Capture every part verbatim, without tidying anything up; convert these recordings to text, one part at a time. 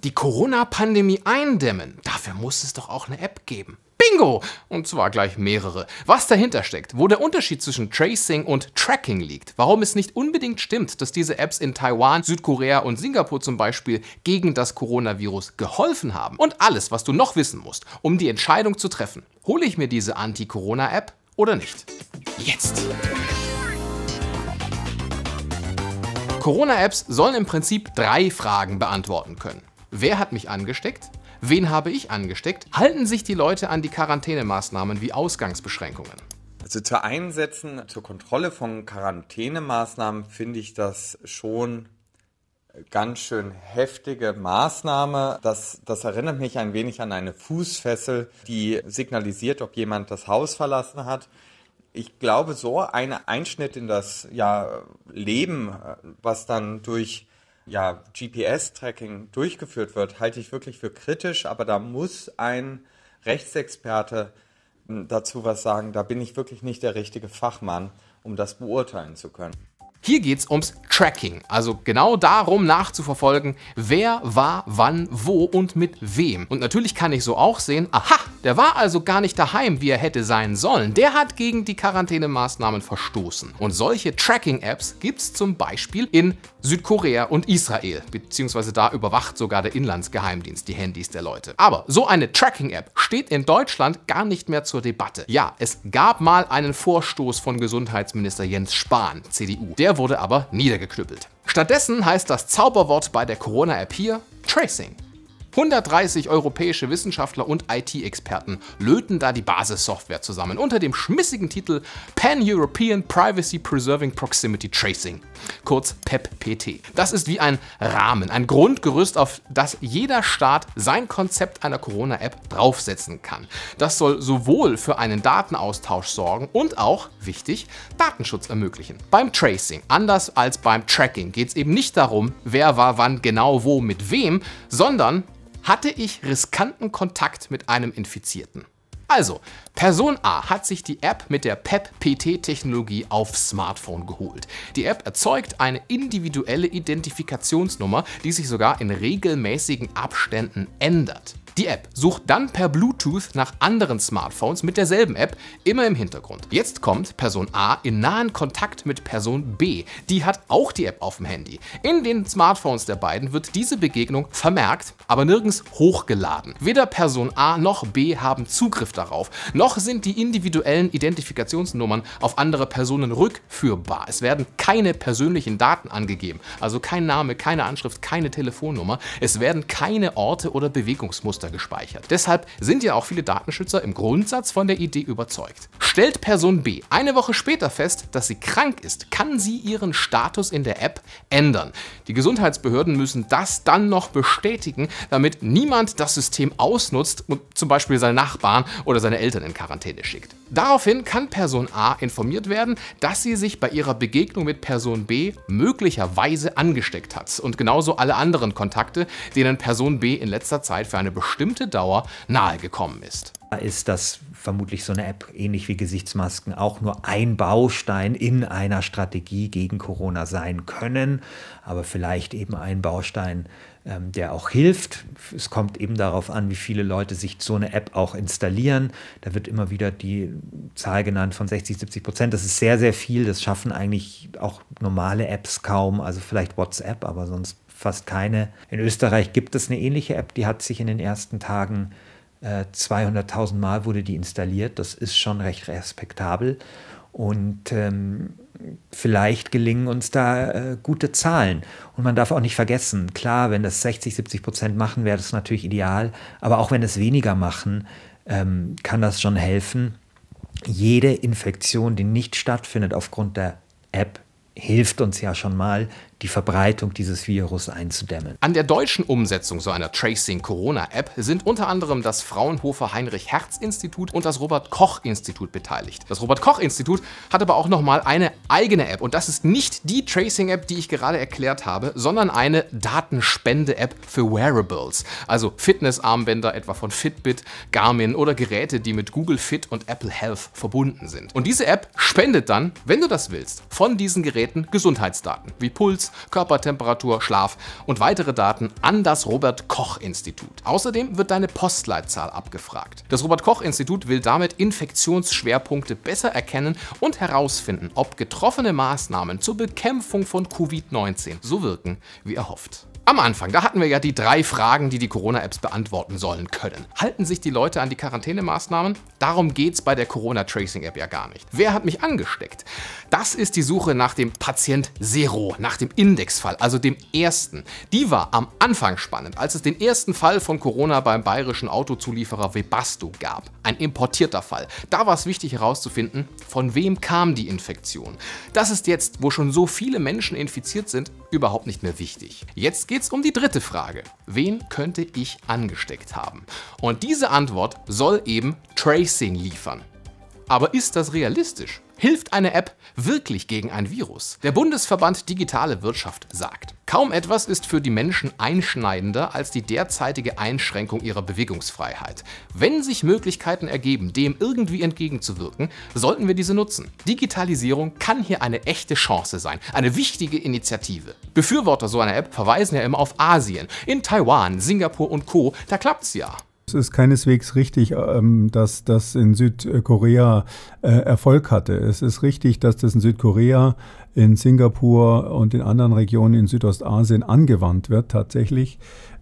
Die Corona-Pandemie eindämmen, dafür muss es doch auch eine App geben. Bingo! Und zwar gleich mehrere. Was dahinter steckt, wo der Unterschied zwischen Tracing und Tracking liegt, warum es nicht unbedingt stimmt, dass diese Apps in Taiwan, Südkorea und Singapur zum Beispiel gegen das Coronavirus geholfen haben und alles, was du noch wissen musst, um die Entscheidung zu treffen. Hole ich mir diese Anti-Corona-App oder nicht? Jetzt! Corona-Apps sollen im Prinzip drei Fragen beantworten können. Wer hat mich angesteckt? Wen habe ich angesteckt? Halten sich die Leute an die Quarantänemaßnahmen wie Ausgangsbeschränkungen? Also zu Einsätzen zur Kontrolle von Quarantänemaßnahmen finde ich das schon ganz schön heftige Maßnahme. Das, das erinnert mich ein wenig an eine Fußfessel, die signalisiert, ob jemand das Haus verlassen hat. Ich glaube, so ein Einschnitt in das ja, Leben, was dann durch ja, G P S-Tracking durchgeführt wird, halte ich wirklich für kritisch, aber da muss ein Rechtsexperte dazu was sagen. Da bin ich wirklich nicht der richtige Fachmann, um das beurteilen zu können. Hier geht es ums Tracking, also genau darum nachzuverfolgen, wer war wann, wo und mit wem. Und natürlich kann ich so auch sehen, aha, der war also gar nicht daheim, wie er hätte sein sollen. Der hat gegen die Quarantänemaßnahmen verstoßen. Und solche Tracking-Apps gibt es zum Beispiel in Südkorea und Israel, beziehungsweise da überwacht sogar der Inlandsgeheimdienst die Handys der Leute. Aber so eine Tracking-App steht in Deutschland gar nicht mehr zur Debatte. Ja, es gab mal einen Vorstoß von Gesundheitsminister Jens Spahn, C D U. Der wurde aber niedergeknüppelt. Stattdessen heißt das Zauberwort bei der Corona-App hier Tracing. hundertdreißig europäische Wissenschaftler und I T-Experten löten da die Basissoftware zusammen unter dem schmissigen Titel Pan-European Privacy Preserving Proximity Tracing, kurz P E P P T. Das ist wie ein Rahmen, ein Grundgerüst, auf das jeder Staat sein Konzept einer Corona-App draufsetzen kann. Das soll sowohl für einen Datenaustausch sorgen und auch, wichtig, Datenschutz ermöglichen. Beim Tracing, anders als beim Tracking, geht es eben nicht darum, wer war wann genau wo mit wem, sondern hatte ich riskanten Kontakt mit einem Infizierten. Also, Person A hat sich die App mit der P E P P T-Technologie aufs Smartphone geholt. Die App erzeugt eine individuelle Identifikationsnummer, die sich sogar in regelmäßigen Abständen ändert. Die App sucht dann per Bluetooth nach anderen Smartphones mit derselben App, immer im Hintergrund. Jetzt kommt Person A in nahen Kontakt mit Person B. Die hat auch die App auf dem Handy. In den Smartphones der beiden wird diese Begegnung vermerkt, aber nirgends hochgeladen. Weder Person A noch B haben Zugriff darauf, noch sind die individuellen Identifikationsnummern auf andere Personen rückführbar. Es werden keine persönlichen Daten angegeben, also kein Name, keine Anschrift, keine Telefonnummer. Es werden keine Orte oder Bewegungsmuster gespeichert. Deshalb sind ja auch viele Datenschützer im Grundsatz von der Idee überzeugt. Stellt Person B eine Woche später fest, dass sie krank ist, kann sie ihren Status in der App ändern. Die Gesundheitsbehörden müssen das dann noch bestätigen, damit niemand das System ausnutzt und zum Beispiel seine Nachbarn oder seine Eltern in Quarantäne schickt. Daraufhin kann Person A informiert werden, dass sie sich bei ihrer Begegnung mit Person B möglicherweise angesteckt hat und genauso alle anderen Kontakte, denen Person B in letzter Zeit für eine bestimmte Dauer nahegekommen ist. Da ist das vermutlich so eine App, ähnlich wie Gesichtsmasken, auch nur ein Baustein in einer Strategie gegen Corona sein können, aber vielleicht eben ein Baustein, ähm, der auch hilft. Es kommt eben darauf an, wie viele Leute sich so eine App auch installieren. Da wird immer wieder die Zahl genannt von sechzig, siebzig Prozent. Das ist sehr, sehr viel. Das schaffen eigentlich auch normale Apps kaum, also vielleicht WhatsApp, aber sonst fast keine. In Österreich gibt es eine ähnliche App, die hat sich in den ersten Tagen zweihunderttausend Mal wurde die installiert. Das ist schon recht respektabel. Und ähm, vielleicht gelingen uns da äh, gute Zahlen. Und man darf auch nicht vergessen, klar, wenn das sechzig, siebzig Prozent machen, wäre das natürlich ideal. Aber auch wenn es weniger machen, ähm, kann das schon helfen. Jede Infektion, die nicht stattfindet aufgrund der App, hilft uns ja schon mal, die Verbreitung dieses Virus einzudämmen. An der deutschen Umsetzung so einer Tracing-Corona-App sind unter anderem das Fraunhofer-Heinrich-Hertz-Institut und das Robert-Koch-Institut beteiligt. Das Robert-Koch-Institut hat aber auch nochmal eine eigene App und das ist nicht die Tracing-App, die ich gerade erklärt habe, sondern eine Datenspende-App für Wearables, also Fitnessarmbänder etwa von Fitbit, Garmin oder Geräte, die mit Google Fit und Apple Health verbunden sind. Und diese App spendet dann, wenn du das willst, von diesen Geräten Gesundheitsdaten wie Puls, Puls, Körpertemperatur, Schlaf und weitere Daten an das Robert-Koch-Institut. Außerdem wird deine Postleitzahl abgefragt. Das Robert-Koch-Institut will damit Infektionsschwerpunkte besser erkennen und herausfinden, ob getroffene Maßnahmen zur Bekämpfung von Covid neunzehn so wirken, wie erhofft. Am Anfang, da hatten wir ja die drei Fragen, die die Corona-Apps beantworten sollen können. Halten sich die Leute an die Quarantänemaßnahmen? Darum geht's bei der Corona-Tracing-App ja gar nicht. Wer hat mich angesteckt? Das ist die Suche nach dem Patient Zero, nach dem Indexfall, also dem ersten. Die war am Anfang spannend, als es den ersten Fall von Corona beim bayerischen Autozulieferer Webasto gab. Ein importierter Fall. Da war es wichtig herauszufinden, von wem kam die Infektion. Das ist jetzt, wo schon so viele Menschen infiziert sind, überhaupt nicht mehr wichtig. Jetzt geht's um die dritte Frage. Wen könnte ich angesteckt haben? Und diese Antwort soll eben Tracing liefern. Aber ist das realistisch? Hilft eine App wirklich gegen ein Virus? Der Bundesverband Digitale Wirtschaft sagt, kaum etwas ist für die Menschen einschneidender als die derzeitige Einschränkung ihrer Bewegungsfreiheit. Wenn sich Möglichkeiten ergeben, dem irgendwie entgegenzuwirken, sollten wir diese nutzen. Digitalisierung kann hier eine echte Chance sein, eine wichtige Initiative. Befürworter so einer App verweisen ja immer auf Asien. In Taiwan, Singapur und Co., da klappt's ja. Es ist keineswegs richtig, dass das in Südkorea Erfolg hatte. Es ist richtig, dass das in Südkorea, in Singapur und in anderen Regionen in Südostasien angewandt wird tatsächlich.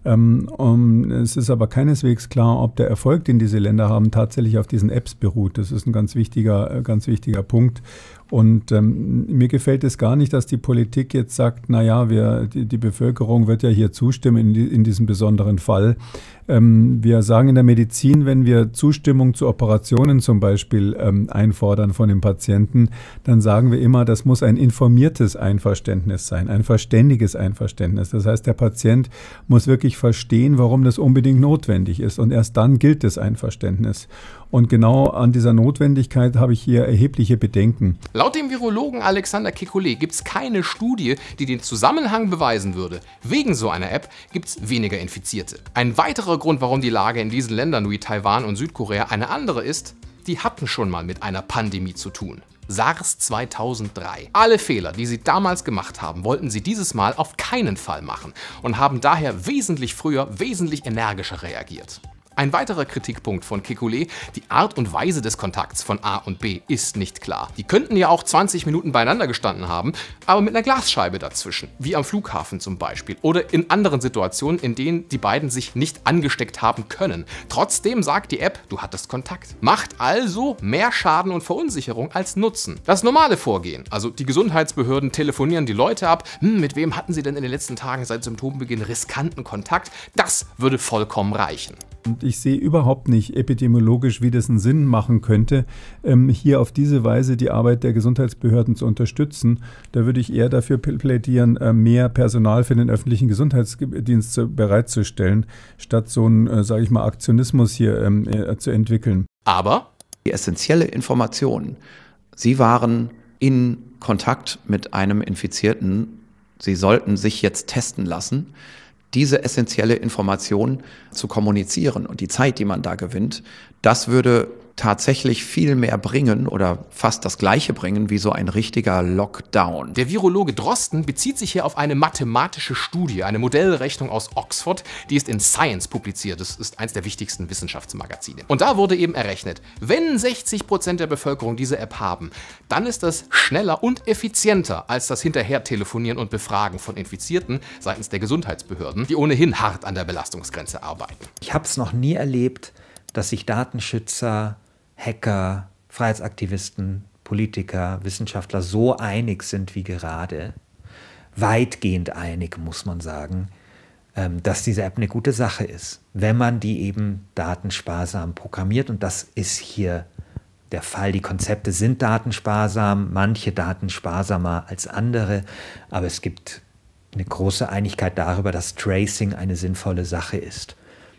Es ist aber keineswegs klar, ob der Erfolg, den diese Länder haben, tatsächlich auf diesen Apps beruht. Das ist ein ganz wichtiger, ganz wichtiger Punkt. Und ähm, mir gefällt es gar nicht, dass die Politik jetzt sagt, naja, wir, die, die Bevölkerung wird ja hier zustimmen in, die, in diesem besonderen Fall. Ähm, wir sagen in der Medizin, wenn wir Zustimmung zu Operationen zum Beispiel ähm, einfordern von dem Patienten, dann sagen wir immer, das muss ein informiertes Einverständnis sein, ein verständiges Einverständnis. Das heißt, der Patient muss wirklich verstehen, warum das unbedingt notwendig ist. Und erst dann gilt das Einverständnis. Und genau an dieser Notwendigkeit habe ich hier erhebliche Bedenken. Laut dem Virologen Alexander Kekulé gibt es keine Studie, die den Zusammenhang beweisen würde. Wegen so einer App gibt es weniger Infizierte. Ein weiterer Grund, warum die Lage in diesen Ländern wie Taiwan und Südkorea eine andere ist, die hatten schon mal mit einer Pandemie zu tun. SARS zweitausenddrei. Alle Fehler, die sie damals gemacht haben, wollten sie dieses Mal auf keinen Fall machen und haben daher wesentlich früher, wesentlich energischer reagiert. Ein weiterer Kritikpunkt von Kekulé, die Art und Weise des Kontakts von A und B ist nicht klar. Die könnten ja auch zwanzig Minuten beieinander gestanden haben, aber mit einer Glasscheibe dazwischen, wie am Flughafen zum Beispiel oder in anderen Situationen, in denen die beiden sich nicht angesteckt haben können. Trotzdem sagt die App, du hattest Kontakt. Macht also mehr Schaden und Verunsicherung als Nutzen. Das normale Vorgehen, also die Gesundheitsbehörden telefonieren die Leute ab, hm, mit wem hatten sie denn in den letzten Tagen seit Symptombeginn riskanten Kontakt, das würde vollkommen reichen. Und ich sehe überhaupt nicht epidemiologisch, wie das einen Sinn machen könnte, hier auf diese Weise die Arbeit der Gesundheitsbehörden zu unterstützen. Da würde ich eher dafür plädieren, mehr Personal für den öffentlichen Gesundheitsdienst bereitzustellen, statt so einen, sage ich mal, Aktionismus hier zu entwickeln. Aber die essentielle Information, Sie waren in Kontakt mit einem Infizierten, Sie sollten sich jetzt testen lassen. Diese essentielle Information zu kommunizieren und die Zeit, die man da gewinnt, das würde tatsächlich viel mehr bringen oder fast das Gleiche bringen wie so ein richtiger Lockdown. Der Virologe Drosten bezieht sich hier auf eine mathematische Studie, eine Modellrechnung aus Oxford, die ist in Science publiziert. Das ist eines der wichtigsten Wissenschaftsmagazine. Und da wurde eben errechnet, wenn sechzig Prozent der Bevölkerung diese App haben, dann ist das schneller und effizienter als das Hinterher-Telefonieren und Befragen von Infizierten seitens der Gesundheitsbehörden, die ohnehin hart an der Belastungsgrenze arbeiten. Ich habe es noch nie erlebt, dass sich Datenschützer, Hacker, Freiheitsaktivisten, Politiker, Wissenschaftler so einig sind wie gerade, weitgehend einig, muss man sagen, dass diese App eine gute Sache ist, wenn man die eben datensparsam programmiert. Und das ist hier der Fall. Die Konzepte sind datensparsam, manche datensparsamer als andere, aber es gibt eine große Einigkeit darüber, dass Tracing eine sinnvolle Sache ist.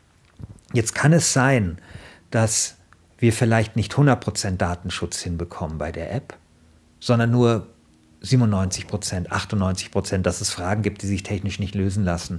Jetzt kann es sein, dass wir vielleicht nicht hundert Prozent Datenschutz hinbekommen bei der App, sondern nur siebenundneunzig Prozent, achtundneunzig Prozent, dass es Fragen gibt, die sich technisch nicht lösen lassen.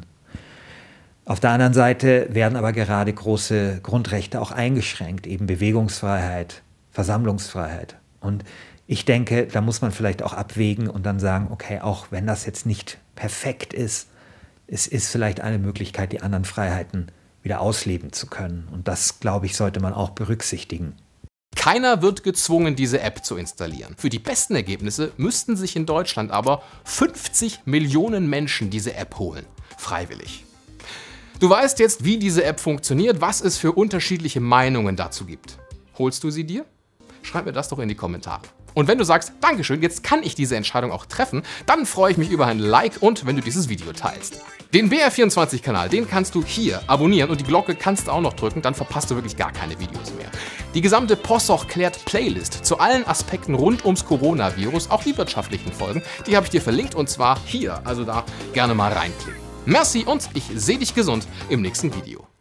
Auf der anderen Seite werden aber gerade große Grundrechte auch eingeschränkt, eben Bewegungsfreiheit, Versammlungsfreiheit. Und Ich denke, da muss man vielleicht auch abwägen und dann sagen, okay, auch wenn das jetzt nicht perfekt ist, es ist vielleicht eine Möglichkeit, die anderen Freiheiten wieder ausleben zu können. Und das, glaube ich, sollte man auch berücksichtigen. Keiner wird gezwungen, diese App zu installieren. Für die besten Ergebnisse müssten sich in Deutschland aber fünfzig Millionen Menschen diese App holen. Freiwillig. Du weißt jetzt, wie diese App funktioniert, was es für unterschiedliche Meinungen dazu gibt. Holst du sie dir? Schreib mir das doch in die Kommentare. Und wenn du sagst, Dankeschön, jetzt kann ich diese Entscheidung auch treffen, dann freue ich mich über ein Like und wenn du dieses Video teilst. Den B R vierundzwanzig Kanal, den kannst du hier abonnieren und die Glocke kannst du auch noch drücken, dann verpasst du wirklich gar keine Videos mehr. Die gesamte Possoch klärt Playlist zu allen Aspekten rund ums Coronavirus, auch die wirtschaftlichen Folgen, die habe ich dir verlinkt und zwar hier, also da gerne mal reinklicken. Merci und ich sehe dich gesund im nächsten Video.